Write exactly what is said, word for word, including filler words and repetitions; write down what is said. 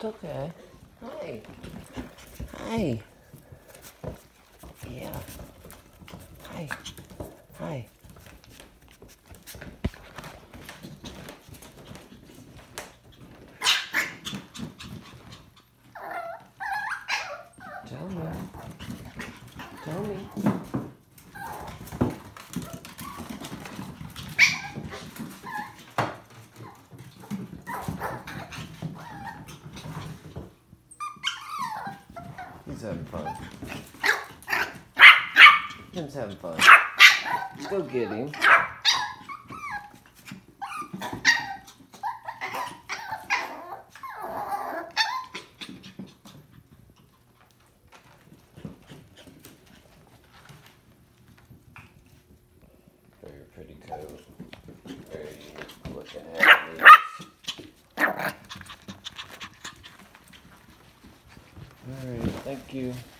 okay. Hi. Hi. Yeah. Hi. Hi. Tell me. Tell me. He's having fun. He's having fun. Go get him. Very pretty coat. Very unique looking at me. Alright, thank you.